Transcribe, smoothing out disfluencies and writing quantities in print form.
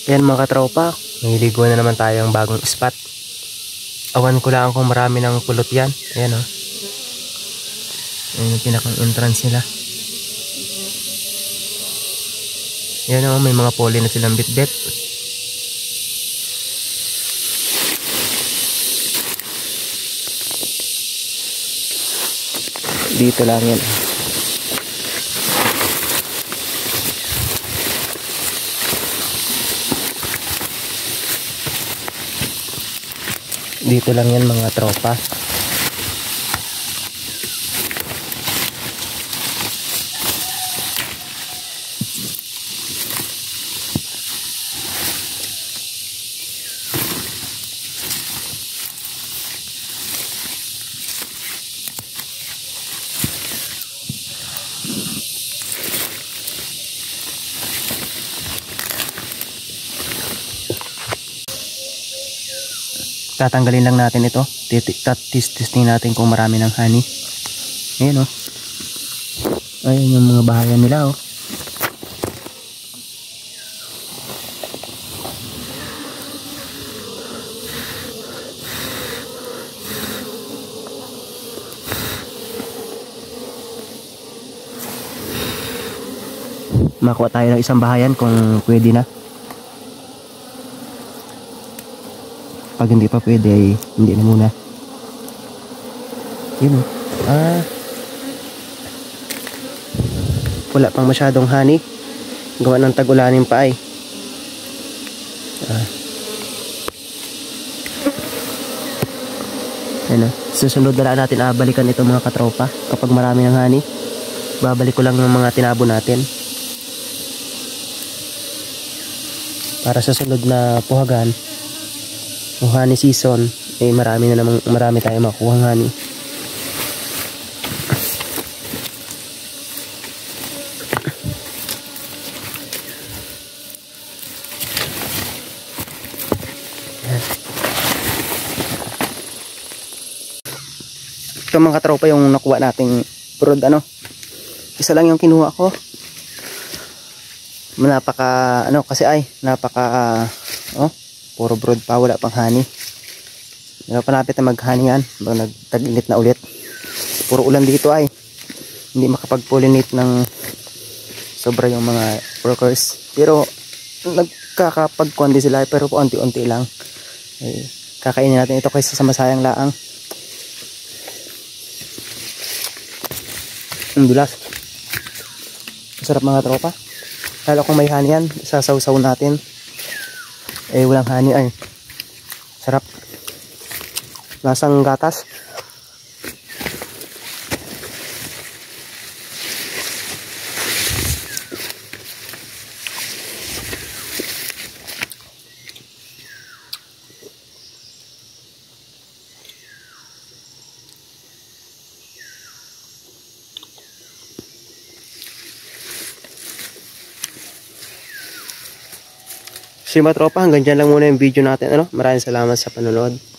Yan mga katropa, nililigo na naman tayo ang bagong spot. Awan ko lang kung marami ng pulot yan. Ayan o. Ayan yung pinakang entrance nila. Ayan o, may mga poly na silang bitbit. Dito lang yan. Dito lang yan mga tropa. Tatanggalin lang natin ito. Testing natin kung marami ng honey. Ayan o. Ayan yung mga bahayan nila o. Makuha tayo ng isang bahayan kung pwede na. Pag hindi pa pwede ay hindi na muna. Yun o. Wala pang masyadong honey. Gawa ng tag-ulanin pa ay. Ayan o. Susunod na natin balikan ito mga katropa. Kapag marami ng honey, babalik ko lang ng mga tinabo natin. Para sa sunod na puhagan, yung honey season, eh marami tayo makuha ng honey. Ito mga katropa yung nakuha nating brood ano. Isa lang yung kinuha ko. Puro brood pa, wala pang honey. Palapit na mag-honey yan. Nagtag-init na ulit. Puro ulan dito ay. Hindi makapag-pollinate ng sobra yung mga workers. Pero nagkakapag-kundi sila pero paunti-unti lang. Kakainin natin ito kaysa sa masayang laang. Ang dulas. Masarap mga tropa. Lalo kung may honey yan, isasaw-saw natin. Walang honey ay sarap. Lasang gatas. Mga tropa, hanggang dyan lang muna yung video natin. Maraming salamat sa panonood.